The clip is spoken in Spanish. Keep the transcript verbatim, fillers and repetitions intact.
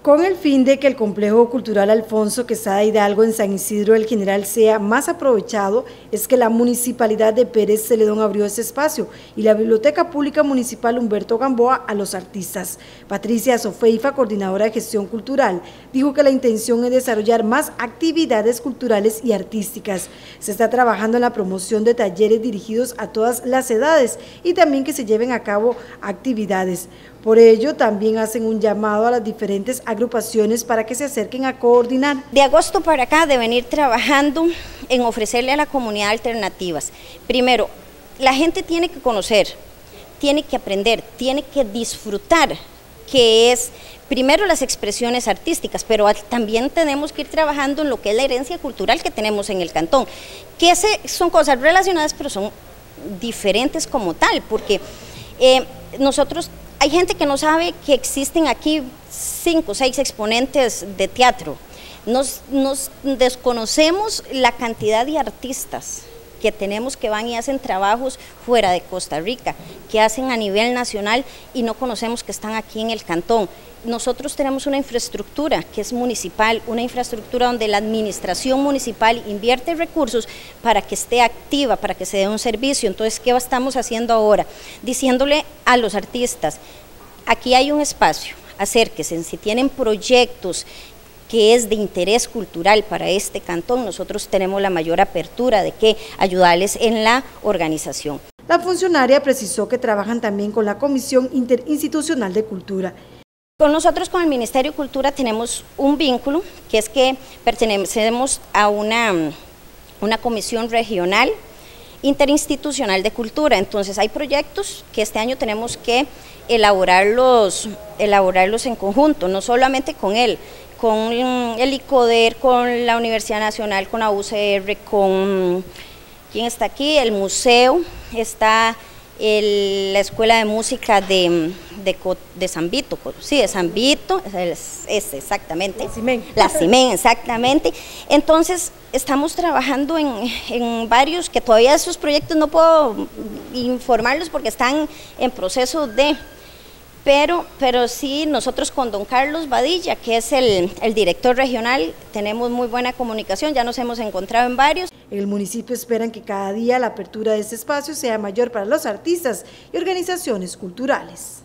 Con el fin de que el Complejo Cultural Alfonso Quesada Hidalgo en San Isidro del General sea más aprovechado, es que la Municipalidad de Pérez Celedón abrió ese espacio y la Biblioteca Pública Municipal Humberto Gamboa a los artistas. Patricia Sofeifa, coordinadora de gestión cultural, dijo que la intención es desarrollar más actividades culturales y artísticas. Se está trabajando en la promoción de talleres dirigidos a todas las edades y también que se lleven a cabo actividades. Por ello, también hacen un llamado a las diferentes agrupaciones para que se acerquen a coordinar. De agosto para acá de venir trabajando en ofrecerle a la comunidad alternativas. Primero, la gente tiene que conocer, tiene que aprender, tiene que disfrutar, que es primero las expresiones artísticas, pero también tenemos que ir trabajando en lo que es la herencia cultural que tenemos en el cantón, que son cosas relacionadas, pero son diferentes como tal, porque eh, nosotros... Hay gente que no sabe que existen aquí cinco o seis exponentes de teatro. Nos, nos desconocemos la cantidad de artistas que tenemos que van y hacen trabajos fuera de Costa Rica, que hacen a nivel nacional y no conocemos que están aquí en el cantón. Nosotros tenemos una infraestructura que es municipal, una infraestructura donde la administración municipal invierte recursos para que esté activa, para que se dé un servicio. Entonces, ¿qué estamos haciendo ahora? Diciéndole a los artistas, aquí hay un espacio, acérquense, si tienen proyectos que es de interés cultural para este cantón, nosotros tenemos la mayor apertura de que ayudarles en la organización. La funcionaria precisó que trabajan también con la Comisión Interinstitucional de Cultura. Con nosotros, con el Ministerio de Cultura, tenemos un vínculo, que es que pertenecemos a una, una comisión regional interinstitucional de cultura. Entonces hay proyectos que este año tenemos que elaborarlos, elaborarlos en conjunto, no solamente con él, con el ICODER, con la Universidad Nacional, con la U C R, con, ¿quién está aquí? El museo, está el, la Escuela de Música de, de, de San Vito, sí, de San Vito, es, es exactamente, la CIMEN. La CIMEN, exactamente. Entonces, estamos trabajando en, en varios, que todavía esos proyectos no puedo informarlos porque están en proceso de... Pero, pero sí, nosotros con don Carlos Badilla, que es el, el director regional, tenemos muy buena comunicación, ya nos hemos encontrado en varios. En el municipio esperan que cada día la apertura de este espacio sea mayor para los artistas y organizaciones culturales.